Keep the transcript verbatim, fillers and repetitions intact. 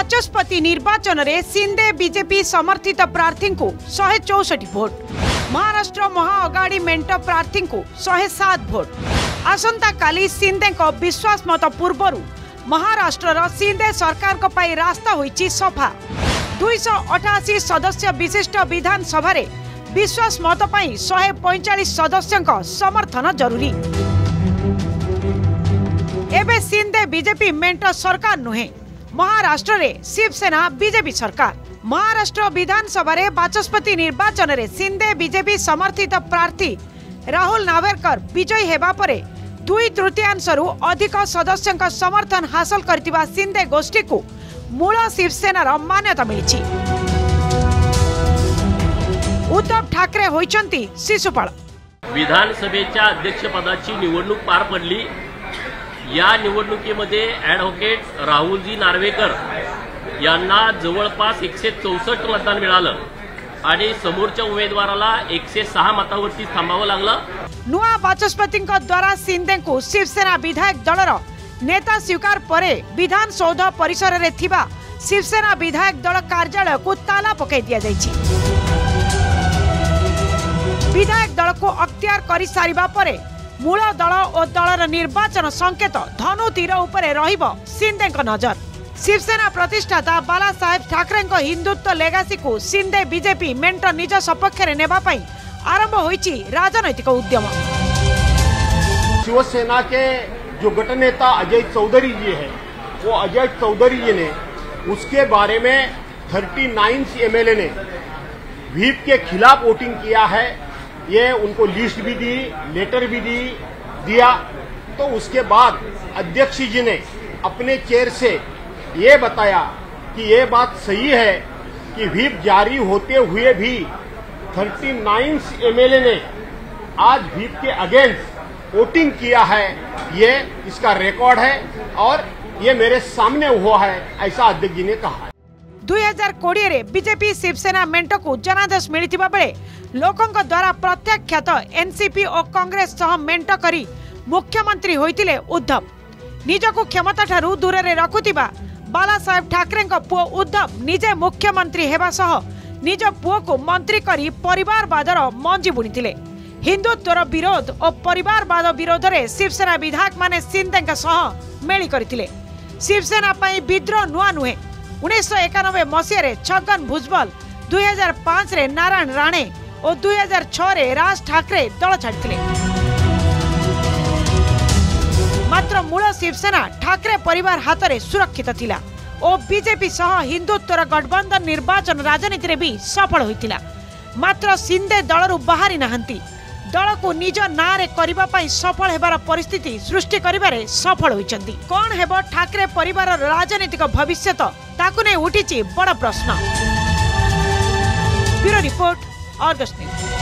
बाचस्पति निर्वाचन रे सिंधे बीजेपी समर्थित प्रार्थी को एक सौ चौसठ भोट, महाराष्ट्र महाअगाड़ी मेंट प्रार्थी को एक सौ सात भोट। आसंता काली सिंधे को विश्वास मत पूर्वर महाराष्ट्र सिंधे सरकार को पाई रास्ता होईची सफा। दुई सौ अठासी सदस्य विशिष्ट विधानसभा रे विश्वास मत पाई एक सौ पैंतालीस सदस्यों समर्थन जरूरी। एबे सिंधे बीजेपी मेंट सरकार नुहे, महाराष्ट्र रे शिवसेना बीजेपी सरकार। महाराष्ट्र विधानसभा रे बाचस्पति निर्वाचन रे सिंधे बीजेपी समर्थित प्रार्थी राहुल नावेरकर विजयी हेबा परे दुई तृतीयांश रु अधिक सदस्यों समर्थन हासिल करथिबा सिंधे गोष्ठी को मूल शिवसेनार मान्यता मिली। उद्धव ठाकरे होईचंती शिशुपाल। विधानसभेच्या अध्यक्षपदाची निवडणूक पार पडली। या निवडणुकीमध्ये ॲडव्होकेट राहुलजी नार्वेकर यांना जवळपास एकशे चौसष्ट मतदान मिळालं आणि समोरच्या उमेदवाराला एकशे सहा मतावरती थांबावं लागलं। नुआ बाचस्पति द्वारा सिंधे को शिवसेना विधायक दलर नेता स्वीकार परे विधानसौध परिसर रे थिबा शिवसेना विधायक दल कार्यालय को ताला पकाई दिया जायछि। विधायक दल को अख्तियार करि सारिबा परे मूल दल और दलर निर्वाचन संकेत धनु तीर उपरे रहिबो सिंधे को नजर। शिवसेना प्रतिष्ठाता बाला साहेब ठाकरे हिंदुत्व लेगासी को सिंधे बीजेपी मेंट निज सपक्ष रे नेबा पई आरंभ होईची राजनैतिक उद्यम। शिवसेना के जो गट नेता अजय चौधरी जी है, वो अजय चौधरी जी ने उसके बारे में उनतालीस एमएलए ने व्हीप के खिलाफ वोटिंग किया है। ये उनको लिस्ट भी दी, लेटर भी दी दिया। तो उसके बाद अध्यक्ष जी ने अपने चेयर से ये बताया कि ये बात सही है कि व्हीप जारी होते हुए भी उनतालीस एमएलए ने आज व्हीप के अगेंस्ट वोटिंग किया है। ये इसका रिकॉर्ड है और ये मेरे सामने हुआ है, ऐसा अध्यक्ष जी ने कहा। दुई हजार कोड़े रे बीजेपी शिवसेना मेंट को जनादेश मिलिथिबा बेले लोकंक द्वारा प्रत्याख्यात एनसीपी और कांग्रेस सह मेंट करी मुख्यमंत्री होइतिले उद्धव। निजको क्षमता ठारू दूर रे रखुतिबा बाला साहेब ठाकरे पुओ उद्धव निजे मुख्यमंत्री हेबा सह निज पुओ को मंत्री करी परिवारवादर मंजी बुणितिले। हिंदुत्वर विरोध और परिवारवाद विरोध रे शिवसेना विधायक माने सिंधे सह मेली करथिले। शिवसेना पई विद्रोह नुआ नुहे। उन्नीस सौ एकानबे मसीह छगन भुजबल, दुई हजार पांच रे नारायण राणे और दुई हजार छह रे राज ठाकरे दल छाड़िथिले। मात्र मूल शिवसेना ठाकरे परिवार हाथ में सुरक्षित थिला और बीजेपी सह हिंदुत्वर गठबंधन निर्वाचन राजनीति रे भी सफल होइतिला। मात्र सिंधे दलरू बाहरी नाहंती। दल को निज ना रे करिबा पई सफल हेबार परिस्थिति सृष्टि करिबारे सफल होइचंती। कोन हेबो ठाकरे परिवार राजनीतिक भविष्य ताकु नै उठिछि बड़ प्रश्न। Bureau report, Argus news.